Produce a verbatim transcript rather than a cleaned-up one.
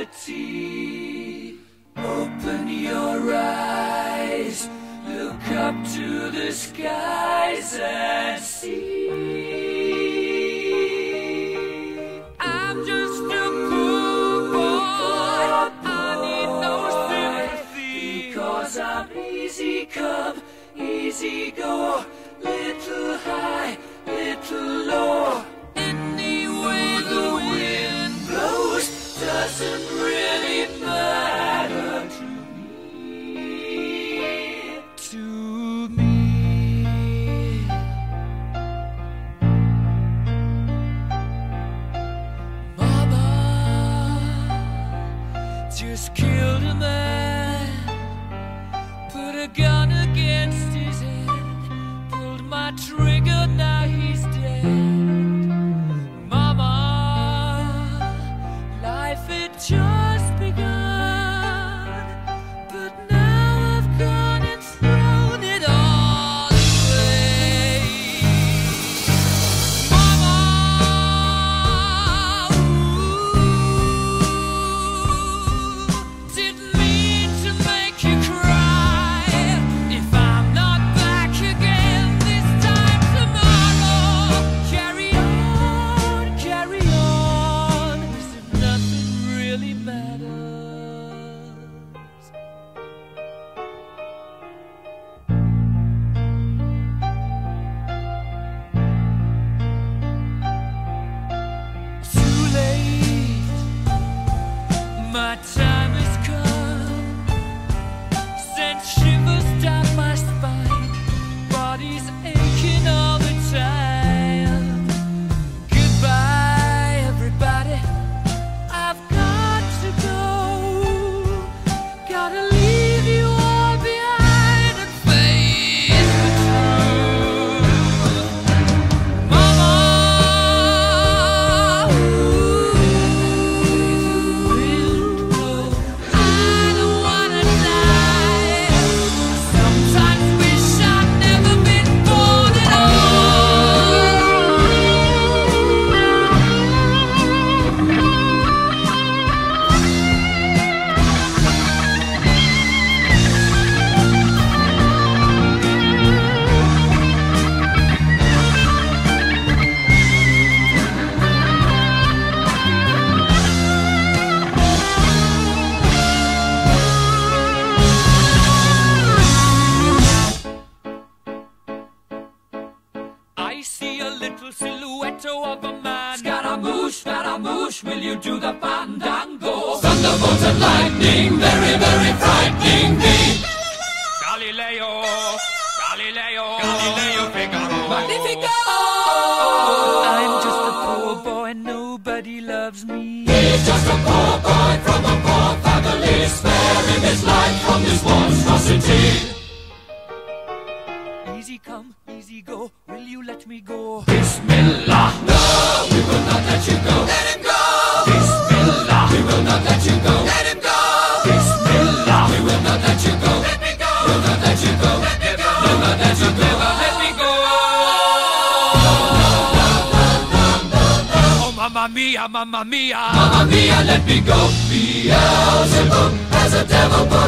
sympathy. Open your eyes, look up to the skies and see. I'm just a poor boy, I need no sympathy, because I'm easy come, easy go, little high, little low. Any way the wind blows doesn't really matter to me, to me. Mama just killed a man, put a gun against his head, pulled my trigger, now he's dead. Mama, life had just begun, but now I've gone and thrown it all away. Mama, ooh, didn't mean to make you cry. If I'm not back again this time tomorrow, carry on, carry on, as if nothing really matters. Too late, my time has come, sent shivers down my spine, body's aching all the time. Goodbye, everybody, I've got to go, gotta leave you all behind and face the truth. Mama, ooh, I don't wanna die. Sometimes wish I'd never been born at I see a little silhouette of a man. Scaramouche, Scaramouche, will you do the fandango? Thunderbolt and lightning, very, very frightening me. Galileo, Galileo, Galileo Figaro. Magnifico! I'm just a poor boy, nobody loves me. He's just a poor boy from a poor family, sparing his life from this monstrosity. Easy come, easy go, will you let me go? Bismillah, no, we will not let you go. Let him go! Bismillah, we will not let you go. Let him go! Bismillah, we will not let you go. Let me go! We'll not let you go. Let me go! We'll not let you go. Let me go! Oh, Mamma Mia, Mamma Mia, Mamma Mia, let me go. Beelzebub has a devil put